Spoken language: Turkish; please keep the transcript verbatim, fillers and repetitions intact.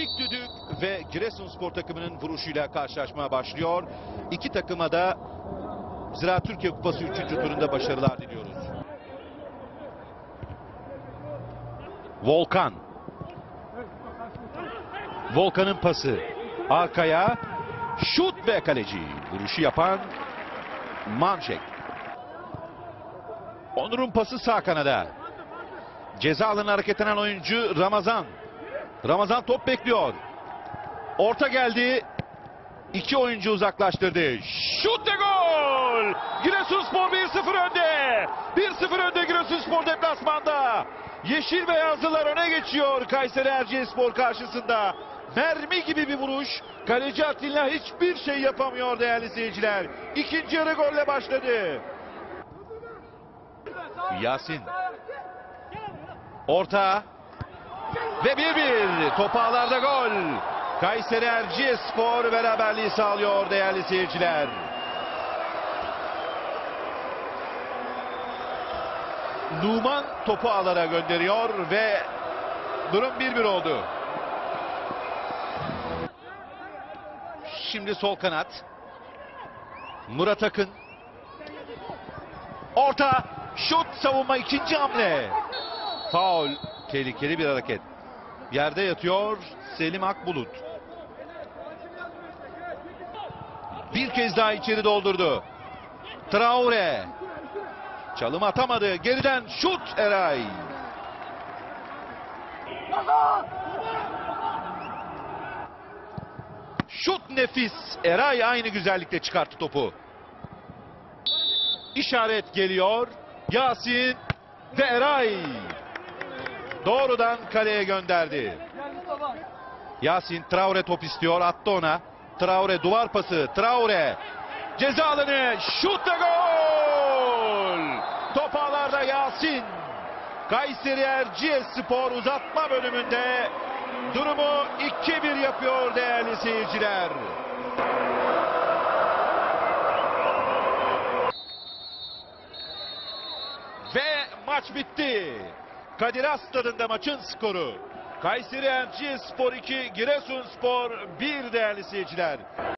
İlk düdük ve Giresunspor takımının vuruşuyla karşılaşma başlıyor. İki takıma da Ziraat Türkiye Kupası üçüncü turunda başarılar diliyoruz. Volkan. Volkan'ın pası. Arkaya. Şut ve kaleci. Vuruşu yapan Manşek. Onur'un pası sağ kanada. Ceza alanına hareketlenen oyuncu Ramazan. Ramazan top bekliyor. Orta geldi. İki oyuncu uzaklaştırdı. Şut ve gol! Giresunspor bir sıfır önde. bir sıfır önde Giresunspor deplasmanda. Yeşil beyazlılar öne geçiyor Kayseri Erciyesspor karşısında. Mermi gibi bir vuruş. Kaleci Atilla hiçbir şey yapamıyor değerli seyirciler. İkinci yarı golle başladı. Yasin. Orta. Ve bir bir. Top ağlarda gol. Kayseri Erciyesspor beraberliği sağlıyor değerli seyirciler. Numan topu ağlara gönderiyor ve durum bir bir oldu. Şimdi sol kanat. Murat Akın. Orta. Şut, savunma, ikinci hamle. Faul. Tehlikeli bir hareket. Yerde yatıyor Selim Akbulut. Bir kez daha içeri doldurdu. Traore. Çalım atamadı. Geriden şut Eray. Şut nefis. Eray aynı güzellikle çıkarttı topu. İşaret geliyor. Yasin ve Eray. Doğrudan kaleye gönderdi. Yasin Traore top istiyor. Attı ona. Traore duvar pası. Traore. Ceza alanı. Şut ve gol. Top ağlarda Yasin. Kayseri Erciyesspor uzatma bölümünde durumu iki bir yapıyor değerli seyirciler. Ve maç bitti. Kadir Has stadında maçın skoru. Kayseri Erciyesspor iki, Giresunspor bir değerli seyirciler.